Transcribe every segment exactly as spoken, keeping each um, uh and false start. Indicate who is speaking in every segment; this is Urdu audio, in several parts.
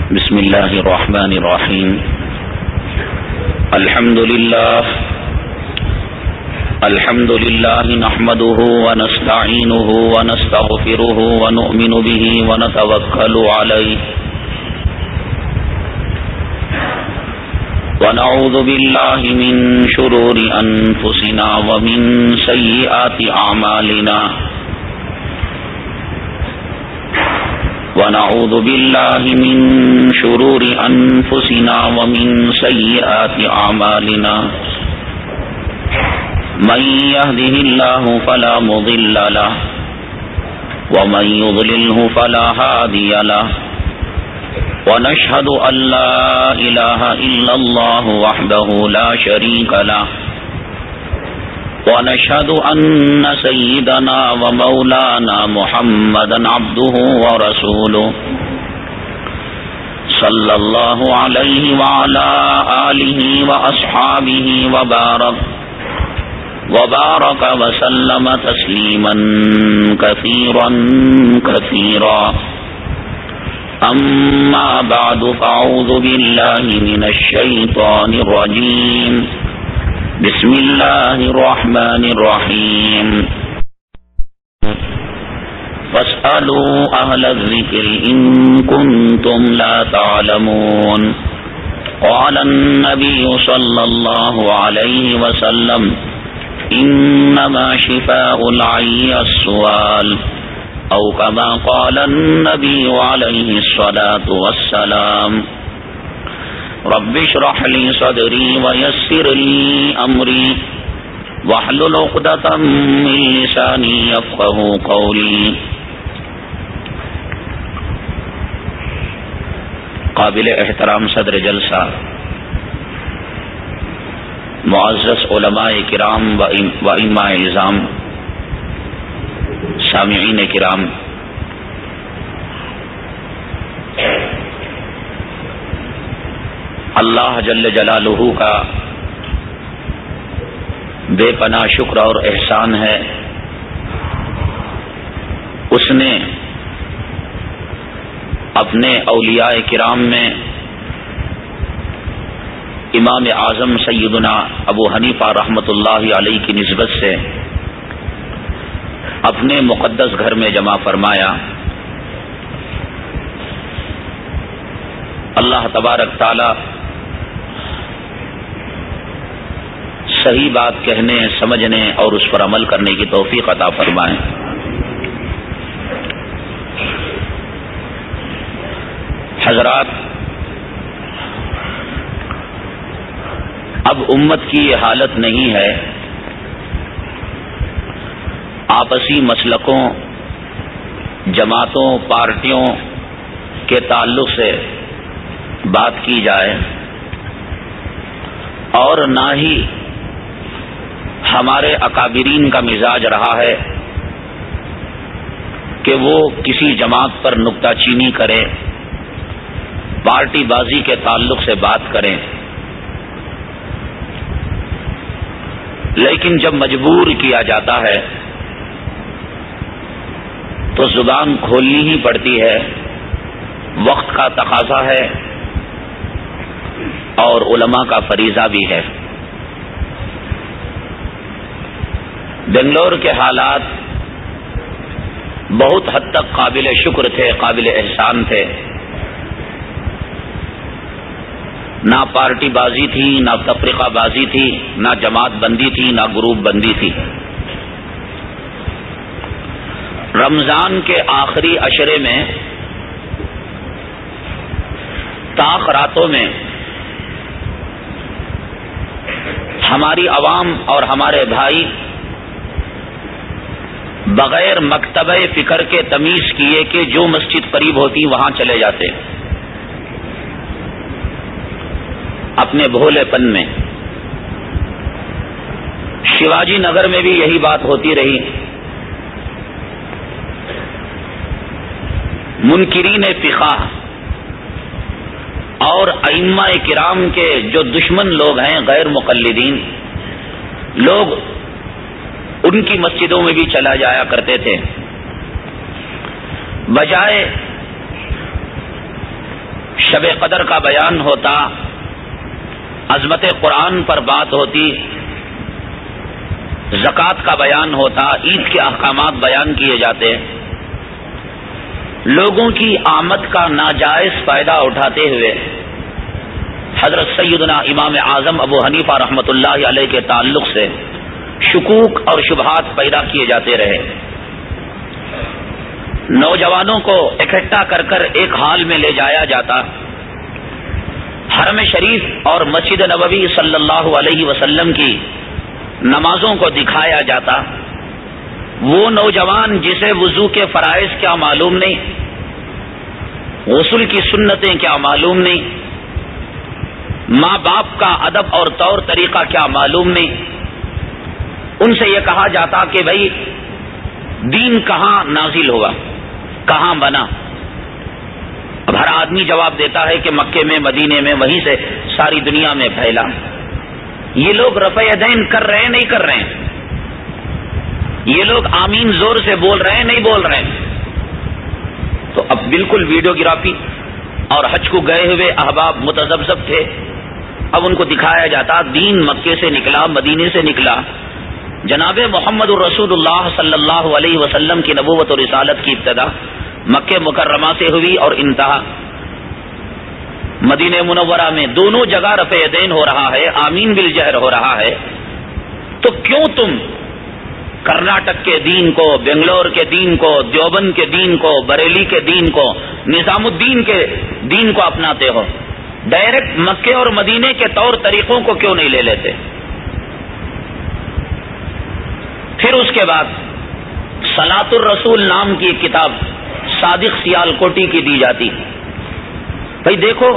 Speaker 1: بسم اللہ الرحمن الرحیم الحمد للہ الحمد للہ نحمده ونستعینه ونستغفره ونؤمن به ونتوکل علیہ ونعوذ باللہ من شرور انفسنا ومن سیئات اعمالنا ونعوذ باللہ من شرور انفسنا ومن سیئات اعمالنا من يهده الله فلا مضل له ومن يضلله فلا هادي له ونشهد أن لا إله إلا الله وحده لا شريك له ونشهد أن سيدنا ومولانا محمدا عبده ورسوله صلى الله عليه وعلى آله وأصحابه وبارك وبارك وسلم تسليما كثيرا كثيرا أما بعد فأعوذ بالله من الشيطان الرجيم بسم الله الرحمن الرحيم فاسألوا أهل الذكر إن كنتم لا تعلمون قال النبي صلى الله عليه وسلم انما شفاء العي السؤال او كما قال النبي عليه الصلاة والسلام رب اشرح لي صدري ويسر لي امري واحلل عقدة من لساني يفقهوا قولي. قابل احترام صدر جلسہ، معزز علماء کرام و ائمہ اعظام، سامعین کرام، اللہ جل جلالہ کا بے پناہ شکر اور احسان ہے، اس نے اپنے اولیاء کرام میں امام اعظم سیدنا ابو حنیفہ رحمۃ اللہ علیہ کی نسبت سے اپنے مقدس گھر میں جمع فرمایا. اللہ تبارک تعالی صحیح بات کہنے، سمجھنے اور اس پر عمل کرنے کی توفیق عطا فرمائے. حضرات، اب امت کی یہ حالت نہیں ہے آپسی مسلکوں، جماعتوں، پارٹیوں کے تعلق سے بات کی جائے، اور نہ ہی ہمارے اکابرین کا مزاج رہا ہے کہ وہ کسی جماعت پر نکتہ چینی کرے، پارٹی بازی کے تعلق سے بات کریں. لیکن جب مجبور کیا جاتا ہے تو زبان کھولنی ہی پڑتی ہے، وقت کا تقاضا ہے اور علماء کا فریضہ بھی ہے. بنگلور کے حالات بہت حد تک قابل شکر تھے، قابل احسان تھے. نہ پارٹی بازی تھی، نہ تفرقہ بازی تھی، نہ جماعت بندی تھی، نہ گروپ بندی تھی. رمضان کے آخری عشرے میں طاق راتوں میں ہماری عوام اور ہمارے بھائی بغیر مکتبہ فکر کے تمیز کیے کہ جو مسجد قریب ہوتی وہاں چلے جاتے. اپنے بھولے پن میں شیواجی نگر میں بھی یہی بات ہوتی رہی. منکرین فقہ اور ائمہ کرام کے جو دشمن لوگ ہیں، غیر مقلدین لوگ، ان کی مسجدوں میں بھی چلا جایا کرتے تھے. بجائے شب قدر کا بیان ہوتا، عظمت قرآن پر بات ہوتی، زکوٰۃ کا بیان ہوتا، عید کے احکامات بیان کیے جاتے، لوگوں کی آمد کا ناجائز فائدہ اٹھاتے ہوئے حضرت سیدنا امام اعظم ابو حنیفہ رحمۃ اللہ علیہ کے تعلق سے شکوک اور شبہات پیدا کیے جاتے رہے۔ نوجوانوں کو اکٹھا کر کر ایک ہال میں لے جایا جاتا، حرم شریف اور مسجد نبوی صلی اللہ علیہ وسلم کی نمازوں کو دکھایا جاتا۔ وہ نوجوان جسے وضو کے فرائض کیا معلوم نہیں، غسل کی سنتیں کیا معلوم نہیں، ماں باپ کا ادب اور طور طریقہ کیا معلوم نہیں، ان سے یہ کہا جاتا کہ بھائی دین کہاں نازل ہوا، کہاں بنا؟ اب ہر آدمی جواب دیتا ہے کہ مکے میں، مدینے میں، وہیں سے ساری دنیا میں پھیلا۔ یہ لوگ رفع یدین کر رہے ہیں نہیں کر رہے ہیں؟ یہ لوگ آمین زور سے بول رہے ہیں نہیں بول رہے ہیں؟ تو اب بالکل ویڈیوگرافی اور حج کو گئے ہوئے احباب متذبذب تھے، اب ان کو دکھایا جاتا دین مکے سے نکلا، مدینے سے نکلا، جناب محمد الرسول اللہ صلی اللہ علیہ وسلم کی نبوت اور رسالت کی ابتدا مکہ مکرمہ سے ہوئی اور انتہا مدینہ منورہ میں، دونوں جگہ رفع یدین ہو رہا ہے، آمین بالجہر ہو رہا ہے۔ تو کیوں تم کرناٹک کے دین کو، بنگلور کے دین کو، دیوبند کے دین کو، بریلی کے دین کو، نظام الدین کے دین کو اپناتے ہو؟ ڈائریکٹ مکے اور مدینے کے طور طریقوں کو کیوں نہیں لے لیتے؟ پھر اس کے بعد صلاۃ الرسول نام کی ایک کتاب صادق سیالکوٹی کی دی جاتی۔ بھائی دیکھو،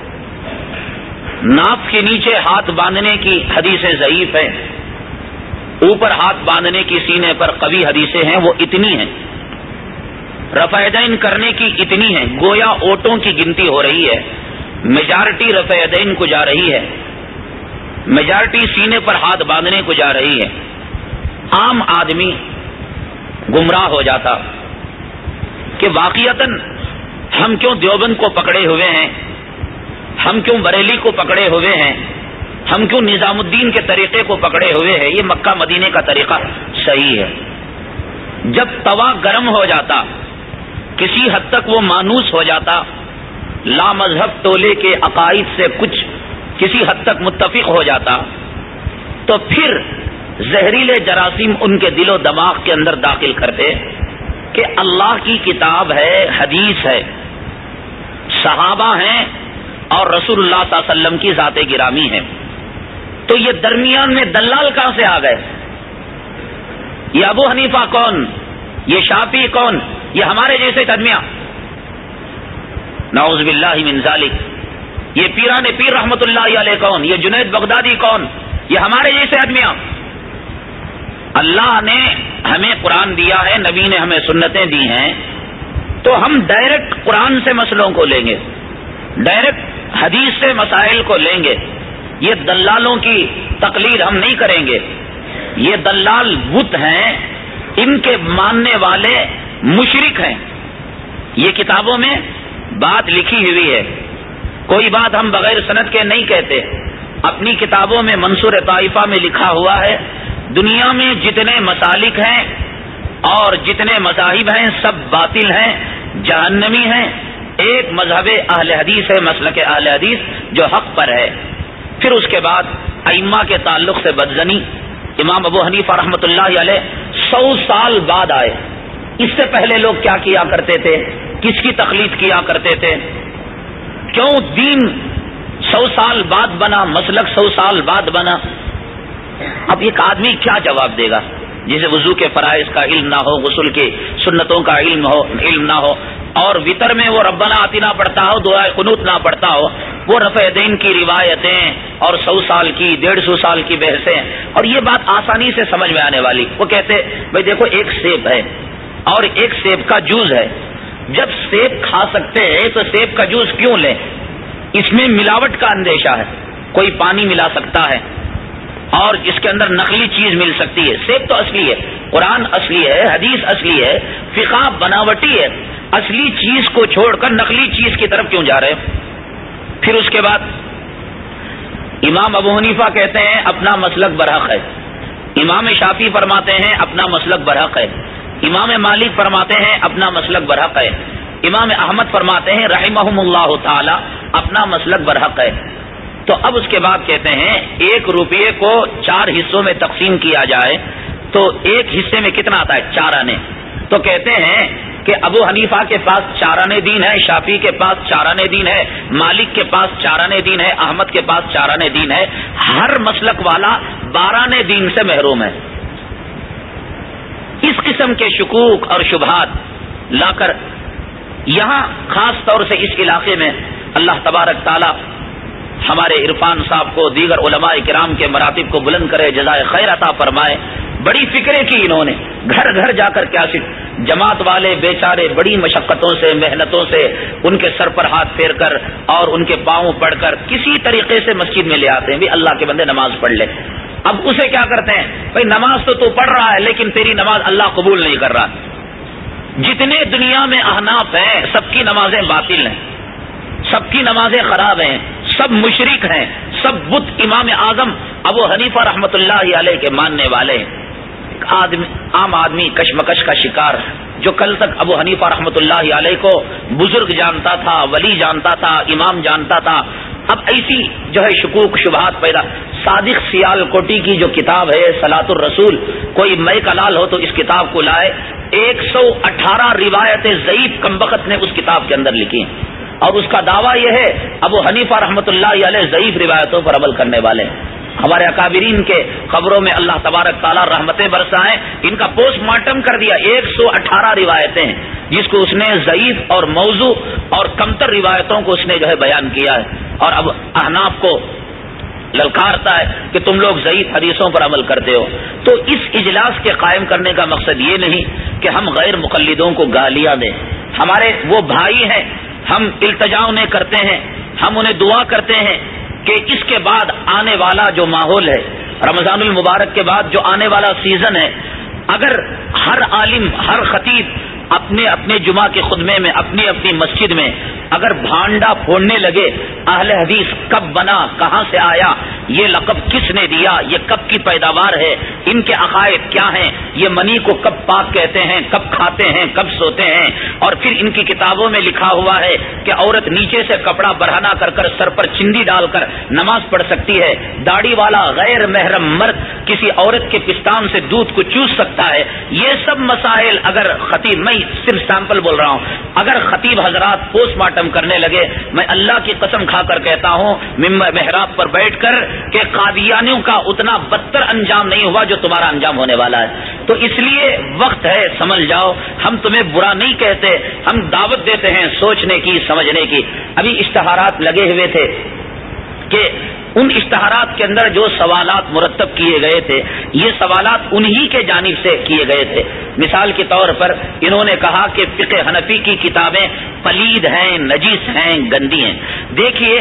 Speaker 1: ناف کے نیچے ہاتھ باندھنے کی حدیثیں ضعیف ہیں، اوپر ہاتھ باندھنے کی سینے پر قوی حدیثیں ہیں، وہ اتنی ہیں، رفع یدین کرنے کی اتنی ہیں، گویا ووٹوں کی گنتی ہو رہی ہے، میجارٹی رفع یدین کو جا رہی ہے، میجارٹی سینے پر ہاتھ باندھنے کو جا رہی ہے۔ عام آدمی گمراہ ہو جاتا کہ واقعتاً ہم کیوں دیوبند کو پکڑے ہوئے ہیں، ہم کیوں بریلی کو پکڑے ہوئے ہیں، ہم کیوں نظام الدین کے طریقے کو پکڑے ہوئے ہیں؟ یہ مکہ مدینے کا طریقہ صحیح ہے۔ جب توا گرم ہو جاتا، کسی حد تک وہ مانوس ہو جاتا، لا مذہب ٹولے کے عقائد سے کچھ کسی حد تک متفق ہو جاتا، تو پھر زہریلے جراثیم ان کے دل و دماغ کے اندر داخل کرتے کہ اللہ کی کتاب ہے، حدیث ہے، صحابہ ہیں اور رسول اللہ صلی اللہ علیہ وسلم کی ذات گرامی ہے، تو یہ درمیان میں دلال کہاں سے آ گئے؟ یہ ابو حنیفہ کون؟ یہ شافعی کون؟ یہ ہمارے جیسے آدمیاں، نعوذ باللہ من ذالک۔ یہ پیران پیر رحمت اللہ علیہ کون؟ یہ جنید بغدادی کون؟ یہ ہمارے جیسے آدمیاں۔ اللہ نے ہمیں قرآن دیا ہے، نبی نے ہمیں سنتیں دی ہیں، تو ہم ڈائریکٹ قرآن سے مسئلوں کو لیں گے، ڈائریکٹ حدیث سے مسائل کو لیں گے۔ یہ دلالوں کی تقلید ہم نہیں کریں گے۔ یہ دلال بت ہیں، ان کے ماننے والے مشرک ہیں۔ یہ کتابوں میں بات لکھی ہوئی ہے، کوئی بات ہم بغیر سند کے نہیں کہتے۔ اپنی کتابوں میں منصور طائفہ میں لکھا ہوا ہے، دنیا میں جتنے مسالک ہیں اور جتنے مذاہب ہیں سب باطل ہیں، جہنمی ہیں، ایک مذہب اہل حدیث ہے، مسلک اہل حدیث جو حق پر ہے۔ پھر اس کے بعد ائمہ کے تعلق سے بدزنی، امام ابو حنیفہ رحمۃ اللہ علیہ سو سال بعد آئے، اس سے پہلے لوگ کیا کیا کرتے تھے، کس کی تقلید کیا کرتے تھے، کیوں دین سو سال بعد بنا، مسلک سو سال بعد بنا؟ اب ایک آدمی کیا جواب دے گا جسے وضو کے فرائض کا علم نہ ہو، غسل کی سنتوں کا علم ہو علم نہ ہو، اور وطر میں وہ ربنا آتنا پڑھتا ہو، دعائے قنوت نہ پڑھتا ہو، وہ رفع یدین کی روایتیں اور سو سال کی ڈیڑھ سو سال کی بحثیں، اور یہ بات آسانی سے سمجھ میں آنے والی۔ وہ کہتے بھائی دیکھو ایک سیب ہے اور ایک سیب کا جوس ہے، جب سیب کھا سکتے ہیں تو سیب کا جوس کیوں لیں؟ اس میں ملاوٹ کا اندیشہ ہے، کوئی پانی ملا سکتا ہے اور اس کے اندر نقلی چیز مل سکتی ہے۔ سیب تو اصلی ہے، قرآن اصلی ہے، حدیث اصلی ہے، فقہ بناوٹی ہے، اصلی چیز کو چھوڑ کر نقلی چیز کی طرف کیوں جا رہے ہیں؟ پھر اس کے بعد امام ابو حنیفہ کہتے ہیں اپنا مسلک برحق ہے، امام شافعی فرماتے ہیں اپنا مسلک برحق ہے، امام مالک فرماتے ہیں اپنا مسلک برحق ہے، امام احمد فرماتے ہیں رحمہم اللہ تعالی اپنا مسلک برحق ہے۔ تو اب اس کے بعد کہتے ہیں ایک روپیے کو چار حصوں میں تقسیم کیا جائے تو ایک حصے میں کتنا آتا ہے؟ چار آنے۔ تو کہتے ہیں کہ ابو حنیفہ کے پاس چارانے دین ہے، شافعی کے پاس چارانے دین ہے، مالک کے پاس چارانے دین ہے، احمد کے پاس چارانے دین ہے، ہر مسلک والا بارانے دین سے محروم ہے۔ اس قسم کے شکوک اور شبہات لا کر یہاں خاص طور سے اس علاقے میں اللہ تبارک تعالی ہمارے عرفان صاحب کو، دیگر علماء کرام کے مراتب کو بلند کرے، جزائے خیر عطا فرمائے۔ بڑی فکریں کی انہوں نے، گھر گھر جا کر کیا صرف جماعت والے بیچارے بڑی مشقتوں سے محنتوں سے ان کے سر پر ہاتھ پھیر کر اور ان کے پاؤں پڑھ کر کسی طریقے سے مسجد میں لے آتے ہیں بھی اللہ کے بندے نماز پڑھ لے۔ اب اسے کیا کرتے ہیں؟ بھائی نماز تو تو پڑھ رہا ہے لیکن تیری نماز اللہ قبول نہیں کر رہا۔ جتنے دنیا میں احناف ہیں سب کی نمازیں باطل ہیں، سب کی نمازیں خراب ہیں، سب مشرک ہیں، سب بت امام اعظم ابو حنیفہ رحمۃ اللہ علیہ کے ماننے والے ہیں۔ آدمی عام آدمی کشمکش کا شکار جو کل تک ابو حنیفہ رحمۃ اللہ علیہ کو بزرگ جانتا تھا، ولی جانتا تھا، امام جانتا تھا، اب ایسی جو ہے شکوک شبہات پیدا۔ صادق سیال کوٹی کی جو کتاب ہے صلاۃ الرسول، کوئی مے کا لال ہو تو اس کتاب کو لائے، ایک سو اٹھارہ روایتیں ضعیف کمبخت نے اس کتاب کے اندر لکھی ہیں، اور اس کا دعویٰ یہ ہے ابو حنیفہ رحمۃ اللہ علیہ ضعیف روایتوں پر عمل کرنے والے ہیں۔ ہمارے اکابرین کے قبروں میں اللہ تبارک تعالیٰ رحمتیں برسائیں، ان کا پوسٹ مارٹم کر دیا، ایک سو اٹھارہ روایتیں ہیں جس کو اس نے ضعیف اور موضوع اور کمتر روایتوں کو اس نے جو ہے بیان کیا ہے، اور اب احناف کو للکارتا ہے کہ تم لوگ ضعیف حدیثوں پر عمل کرتے ہو۔ تو اس اجلاس کے قائم کرنے کا مقصد یہ نہیں کہ ہم غیر مقلدوں کو گالیاں دیں، ہمارے وہ بھائی ہیں، ہم التجا انہیں کرتے ہیں، ہم انہیں دعا کرتے ہیں کہ اس کے بعد آنے والا جو ماحول ہے، رمضان المبارک کے بعد جو آنے والا سیزن ہے، اگر ہر عالم ہر خطیب اپنے اپنے جمعہ کے خطبے میں اپنی اپنی مسجد میں اگر بھانڈا پھوڑنے لگے اہل حدیث کب بنا، کہاں سے آیا، یہ لقب کس نے دیا، یہ کب کی پیداوار ہے، ان کے عقائد کیا ہیں، یہ منی کو کب پاک کہتے ہیں، کب کھاتے ہیں، کب سوتے ہیں، اور پھر ان کی کتابوں میں لکھا ہوا ہے کہ عورت نیچے سے کپڑا برہنہ کر کر سر پر چندی ڈال کر نماز پڑھ سکتی ہے، داڑھی والا غیر محرم مرد کسی عورت کے پستان سے دودھ کو چوس سکتا ہے، یہ سب مسائل اگر خطیب، میں صرف سیمپل بول رہا ہوں، اگر خطیب حضرات پوسٹ مارٹم کرنے لگے، میں اللہ کی قسم کھا کر کہتا ہوں ممبر محراب پر بیٹھ کر کہ قادیانیوں کا اتنا بدتر انجام نہیں ہوا جو تمہارا انجام ہونے والا ہے۔ تو اس لیے وقت ہے، سمجھ جاؤ، ہم تمہیں برا نہیں کہتے، ہم دعوت دیتے ہیں سوچنے کی، سمجھنے کی۔ ابھی اشتہارات لگے ہوئے تھے کہ ان اشتہارات کے اندر جو سوالات مرتب کیے گئے تھے یہ سوالات انہی کے جانب سے کیے گئے تھے۔ مثال کے طور پر انہوں نے کہا کہ فقہ حنفی کی کتابیں پلید ہیں، نجیس ہیں، گندی ہیں۔ دیکھیے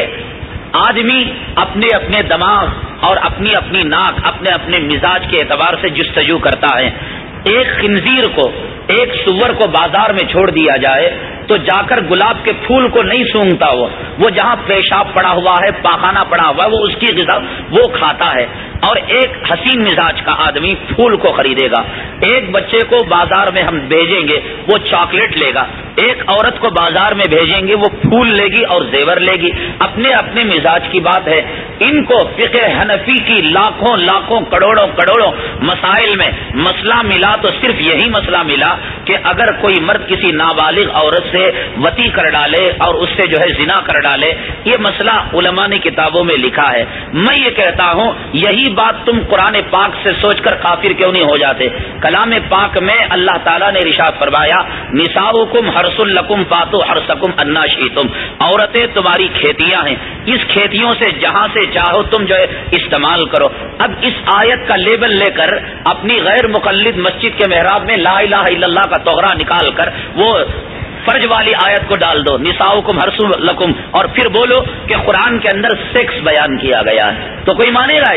Speaker 1: آدمی اپنے اپنے دماغ اور اپنی اپنی ناک، اپنے اپنے مزاج کے اعتبار سے جستجو کرتا ہے۔ ایک خنزیر کو، ایک سور کو بازار میں چھوڑ دیا جائے تو جا کر گلاب کے پھول کو نہیں سونگتا، وہ وہ جہاں پیشاب پڑا ہوا ہے، پاخانہ پڑا ہوا ہے، وہ اس کی غذا وہ کھاتا ہے۔ اور ایک حسین مزاج کا آدمی پھول کو خریدے گا، ایک بچے کو بازار میں ہم بھیجیں گے وہ چاکلیٹ لے گا، ایک عورت کو بازار میں بھیجیں گے وہ پھول لے گی اور زیور لے گی، اپنے اپنے مزاج کی بات ہے۔ ان کو فقہ حنفی کی لاکھوں لاکھوں کروڑوں کروڑوں مسائل میں مسئلہ ملا تو صرف یہی مسئلہ ملا کہ اگر کوئی مرد کسی نابالغ عورت سے وطی کر ڈالے اور اس سے جو ہے زنا کر ڈالے، یہ مسئلہ علماء نے کتابوں میں لکھا ہے۔ میں یہ کہتا ہوں یہی بات تم قرآن پاک سے سوچ کر کافر کیوں نہیں ہو جاتے؟ کلام پاک میں اللہ تعالیٰ نے ارشاد فرمایا نساؤکم حرث لکم فاتوا حرثکم انا شئتم، عورتیں تمہاری کھیتیاں ہیں، اس کھیتیوں سے جہاں سے چاہو تم جو ہے استعمال کرو۔ اب اس آیت کا لیبل لے کر اپنی غیر مقلد مسجد کے محراب میں لا الہ الا اللہ کا توغرا نکال کر وہ فرج والی آیت کو ڈال دو نساؤکم حرث لکم، اور پھر بولو کہ قرآن کے اندر سیکس بیان کیا گیا ہے، تو کوئی مانے گا اسے؟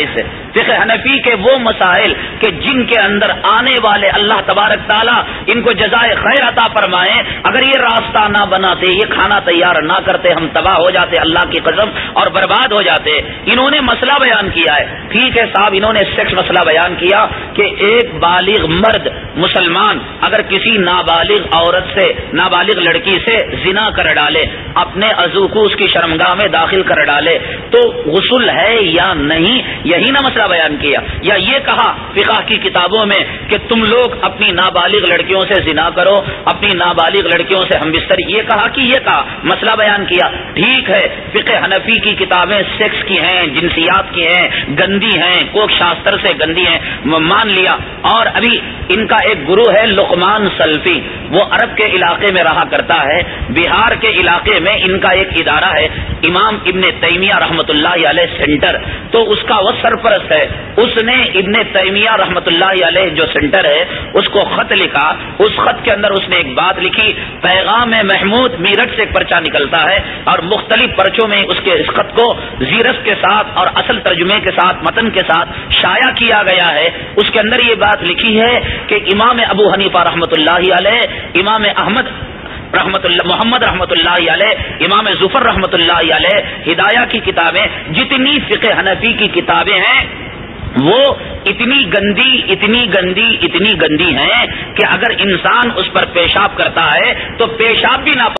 Speaker 1: فقہ حنفی کے وہ مسائل کہ جن کے اندر آنے والے اللہ تبارک تعالیٰ ان کو جزائے خیر عطا فرمائے، اگر یہ راستہ نہ بناتے، یہ کھانا تیار نہ کرتے، ہم تباہ ہو جاتے اللہ کی قسم اور برباد ہو جاتے۔ انہوں نے مسئلہ بیان کیا ہے، ٹھیک ہے صاحب، انہوں نے سیکس مسئلہ بیان کیا کہ ایک بالغ مرد مسلمان اگر کسی نابالغ عورت سے، نابالغ لڑکی سے زنا کر ڈالے، اپنے عضو کو اس کی شرمگاہ میں داخل کر ڈالے، تو غسل ہے یا نہیں، یہی نہ مسئلہ بیان کیا۔ یا یہ کہا فقہ کی کتابوں میں کہ تم لوگ اپنی نابالغ لڑکیوں سے زنا کرو، اپنی نابالغ لڑکیوں سے ہم بستر، یہ کہا کہ یہ کہا، مسئلہ بیان کیا۔ ٹھیک ہے، فقہ حنفی کی کتابیں سیکس کی ہیں، جنسیات کی ہیں، گندی ہیں، کوک شاستر سے گندی ہیں، مان لیا۔ اور ابھی ان کا ایک گرو ہے لقمان سلفی، وہ عرب کے علاقے میں رہا کرتا ہے، بہار کے علاقے میں ان کا ایک ادارہ ہے، امام ابن تیمیہ رحمۃ اللہ علیہ سینٹر، تو اس کا وہ سرپرست ہے۔ اس نے ابن تیمیہ رحمۃ اللہ علیہ جو سینٹر ہے اس کو خط لکھا، اس خط کے اندر اس نے ایک بات لکھی، پیغام محمود میرٹھ سے ایک پرچہ نکلتا ہے اور مختلف پرچوں میں اس کے اس خط کو زیرس کے ساتھ اور اصل ترجمے کے ساتھ، متن کے ساتھ شائع کیا گیا ہے۔ اس کے اندر یہ بات لکھی ہے کہ امام ابو حنیفہ رحمۃ اللہ علیہ، امام احمد رحمت اللہ، محمد رحمت اللہ علیہ، امام ظفر رحمت اللہ علیہ، ہدایہ کی کتابیں، جتنی فقہ حنفی کی کتابیں ہیں وہ اتنی گندی اتنی گندی اتنی گندی ہیں کہ اگر انسان اس پر پیشاب کرتا ہے تو پیشاب بھی نہ